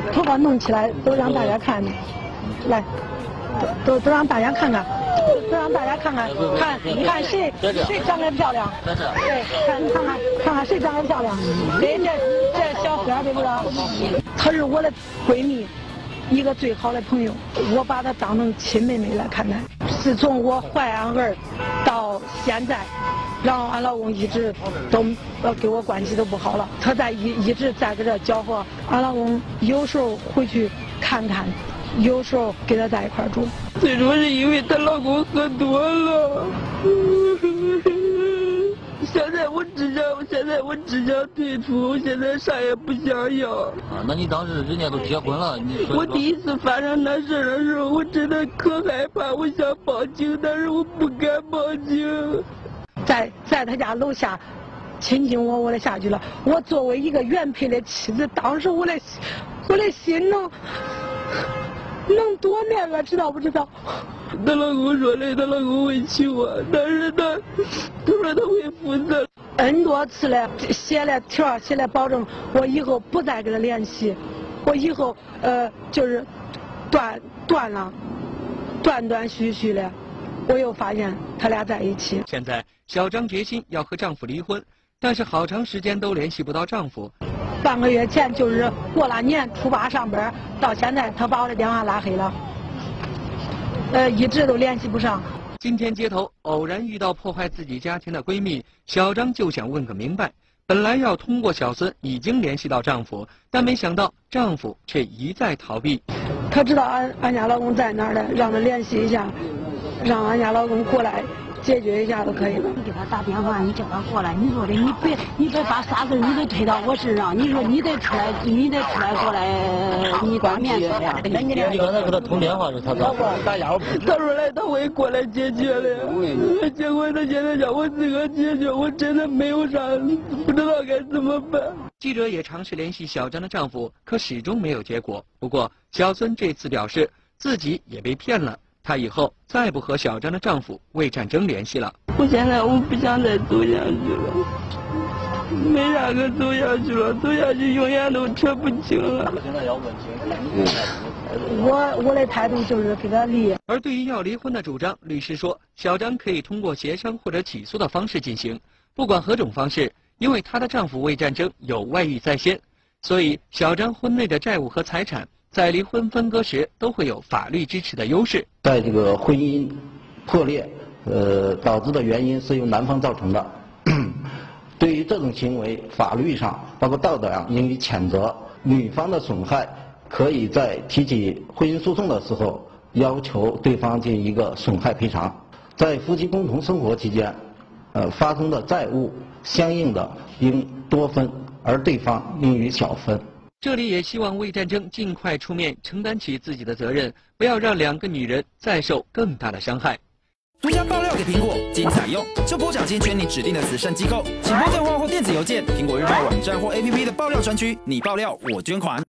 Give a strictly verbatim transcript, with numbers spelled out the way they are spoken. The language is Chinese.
头发弄起来，都让大家看，来，都都都让大家看看，都让大家看看，看你看谁谁长得漂亮，对，看看看看看谁长得漂亮，这这这小哥对不对？她是我的闺蜜，一个最好的朋友，我把她当成亲妹妹来看待。自从我怀俺儿到现在。然后俺老公一直都呃跟我关系都不好了，他在一一直在搁这搅和。俺老公有时候回去看看，有时候跟他在一块住。 最初是因为她老公喝多了，现在我只想，现在我只想退出，现在啥也不想要。 啊，那你当时人家都结婚了，你我第一次发生那事的时候，我真的可害怕，我想报警，但是我不敢报警。 在在他家楼下亲亲我我的下去了。我作为一个原配的妻子，当时我的我的心能能多那个，知道不知道？ 她老公说的，她老公会娶我，但是他他说他会负责。 N 多次了，写了条，写了保证，我以后不再跟他联系，我以后呃就是断断了，断断续续的。我又发现他俩在一起。 现在小张决心要和丈夫离婚，但是好长时间都联系不到丈夫。 半个月前就是过了年初八上班，到现在他把我的电话拉黑了，呃，一直都联系不上。 今天街头偶然遇到破坏自己家庭的闺蜜，小张就想问个明白。本来要通过小孙已经联系到丈夫，但没想到丈夫却一再逃避。 他知道俺俺家老公在哪儿的，让他联系一下。让俺家老公过来解决一下就可以了。 你给他打电话，你叫他过来。你说的，你别，你别把啥事你得推到我身上。你说你得出来，你得出来过来，你当面说呀。 那你你刚才跟他通电话是他咋打架？ 他说来他会过来解决的，结果他现在叫我自个解决，我真的没有啥，不知道该怎么办。 记者也尝试联系小张的丈夫，可始终没有结果。不过小孙这次表示自己也被骗了。她以后再不和小张的丈夫魏战争联系了。 我现在我不想再走下去了，没啥可走下去了，走下去永远都扯不清了。 现在要问清， 我我的态度就是跟他离。 而对于要离婚的主张，律师说，小张可以通过协商或者起诉的方式进行，不管何种方式，因为她的丈夫魏战争有外遇在先，所以小张婚内的债务和财产。在离婚分割时都会有法律支持的优势。 在这个婚姻破裂，呃，导致的原因是由男方造成的。对于这种行为，法律上包括道德上应予谴责。女方的损害可以在提起婚姻诉讼的时候要求对方进行一个损害赔偿。在夫妻共同生活期间，呃，发生的债务相应的应多分，而对方应予小分。 这里也希望魏战争尽快出面承担起自己的责任，不要让两个女人再受更大的伤害。 独家爆料给苹果，经采用，这波奖金捐你指定的慈善机构，请拨电话或电子邮件，苹果日报网站或 A P P 的爆料专区，你爆料我捐款。